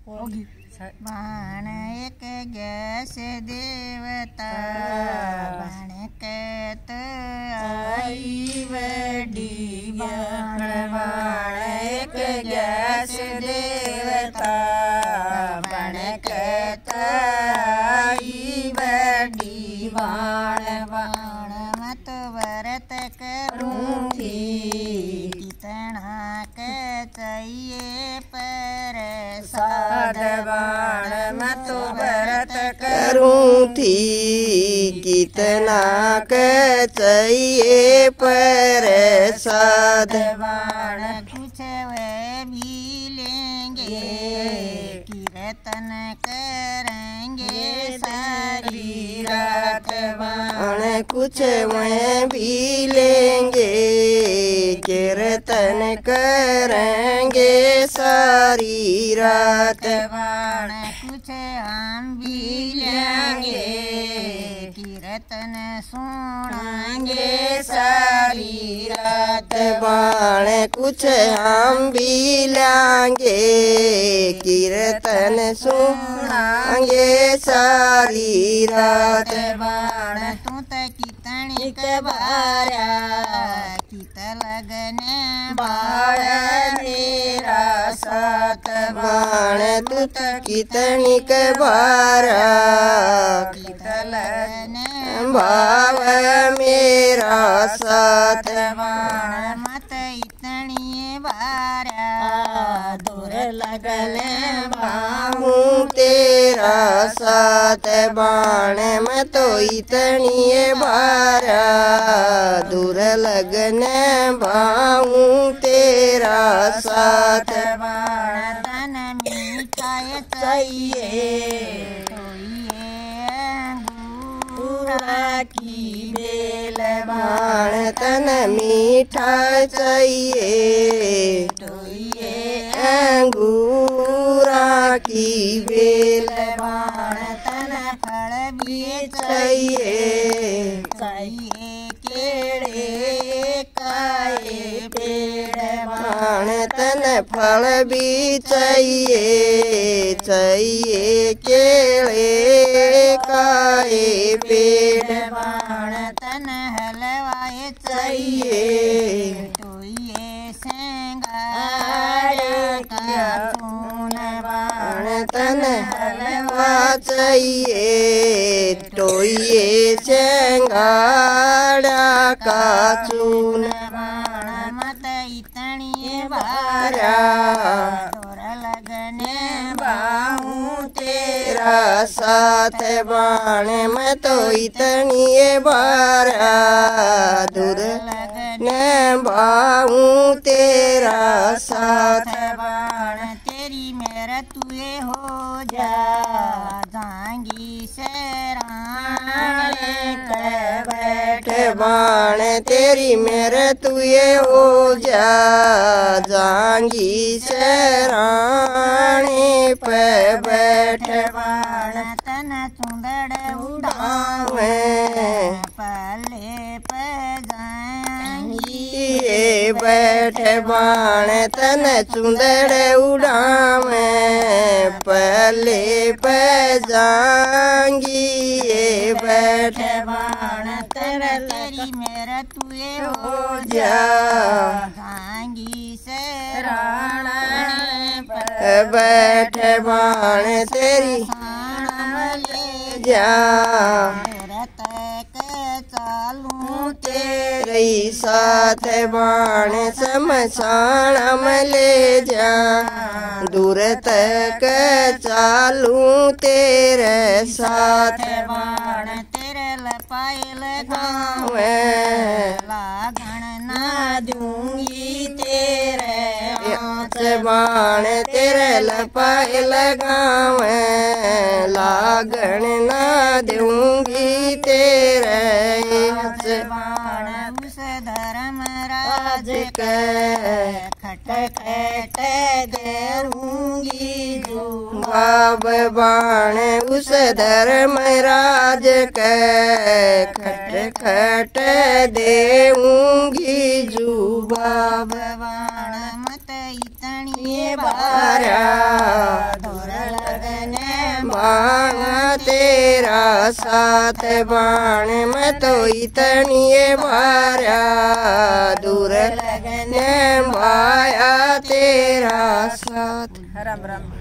बाण एक गैस देवता बाण कहत आई वडी बाण बाण एक गैस देवता बाण कहत आई वडी बाण बाण मत व्रत करूंगी कितना के चाहिए पर साध बाण मत व्रत करूँ थी कितना के चाहिए पर साध बाण कुछ वे भी लेंगे कीर्तन करेंगे सारी रात बाण कुछ वह भी लेंगे कीर्तन करेंगे सारी रात बाण कुछ हम भी लेंगे कीर्तन सुनाएंगे सारी रात बाण कुछ हम भी लेंगे कीर्तन सुनाएंगे सारी रात बाण तू तो कितनी कबारा कित लगने बाण मेरा साथ बाण तू तो कितनी कबारा कित लगने भाव मेरा साथ बाण मत इतनी बारा दूर लगने हूँ तेरा साथ बाण मैं तो इतनी बारा दूर लगने भाऊं तेरा साथ बाण तन मिठाई चाहिए अंगूरा की बेल बाण तन मीठा चाहिए अंगूरा की बेल बाण तन फल भी चाहिए केड़े काए पेड़ बाण तन फल भी चाहिए केले काए पेड़ बाण तन हलवाए चाहिए टोइए सेंगार का चून बाण तन हलवा चाहिए टोइए सेंगाड़ा का चून बाण मत इतनी बारा दूर लगने बाहूं तेरा साथ बाण मैं तो इतनी बारा दूर न बाहूं तेरा साथ बाण तेरी मेरा तुए हो जा जाएंगी शरान बैठ बाण तेरी मेरे तुए हो जा जांगी शराने पे बैठ बाण तन चुंदड़ उड़ावे पले पे जाएंगी ये बैठ बाण तन चुंदड़ उड़ावे पले पे जाएंगी ये बैठ बाण तेरी मेरा तुए हो जा जाएंगी शरान बैठ बाण तेरी जा चालू तेरी साथ बाण शमशान में ले जा दूर तक चालू तेरे साथ बाण तेरे लपाए लगाऊं लागण ना दूंगी तेरे बाण तेरे लपाए लगावे लागण ना दूंगी तेरे बाण उस धर्म राज के खट खट देऊंगी जो बाब बाण उस धर्म राज के खट खट देऊंगी जू बाब बाण मत इतनी बारा दूर बाण तेरा साथ बाण में तो इतनी मारा दूर लगने माया तेरा साथ। राम राम।